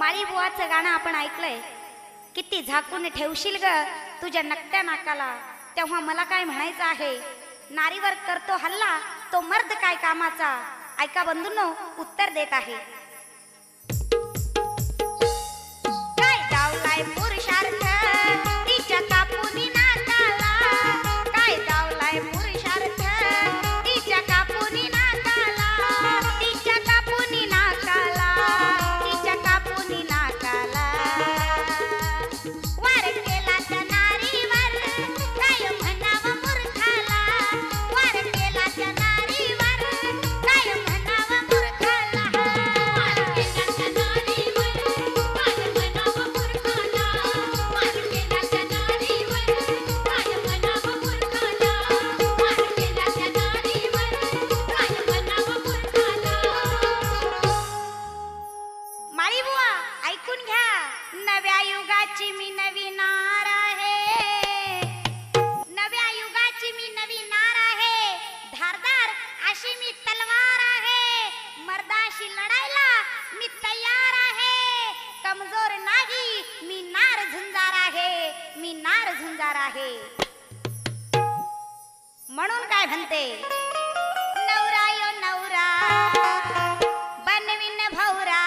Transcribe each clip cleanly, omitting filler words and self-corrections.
माळी बुवाचं गाणं आपण ऐकलंय. किती झाकून ठेवशील ग तुझ्या नकट्या नाकाला. तेव्हा मला काय म्हणायचं आहे, नारीवर करतो हल्ला तो मर्द काय कामाचा. ऐका बंधूंनो, उत्तर देत आहे. काय डावलाय पुरुषार्थ तिच्या कापुनी नाकाला. काय डावलाय पुरुषार्थ तिच्या कापुनी नाकाला. तिच्या कापुनी नाकाला. तिच्या कापुनी नाकाला. वार केला त्या नारीवर काय म्हणावं मूर्खाला. वार केला त्या नारीवर काय म्हणावं मूर्खाला. वार केला त्या नारीवर काय म्हणावं मूर्खाला. वार केला त्या नारीवर काय म्हणावं मूर्खाला. वार केला त्या नारीवर काय म्हणावं मूर्खाला. माळी बुवा ऐकून घ्या. नव्या युगाची मी नवी नार आहे. नव्या युगाची मी नवी नार आहे. धारदार अशी मी तलवार आहे. मर्दाशी लढायला मी तयार आहे. कमजोर नाही मी नार झुंजार आहे. मी नार झुंजार आहे. म्हणून काय म्हणते, नवरा यो नवरा बनविन भौरा.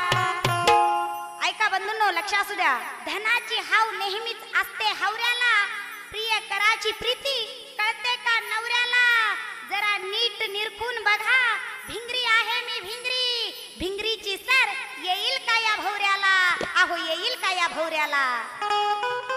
ऐका बंधूंनो, लक्ष असू द्या. धनाची हाव नेहमीच असते हावऱ्याला. प्रिय कराची प्रीती कळते का नवऱ्याला. जरा नीट निरखून बघा, भिंगरी आहे मी भिंगरी. भिंगरीची सर येईल का या भौऱ्याला. अहो येईल का या भौऱ्याला.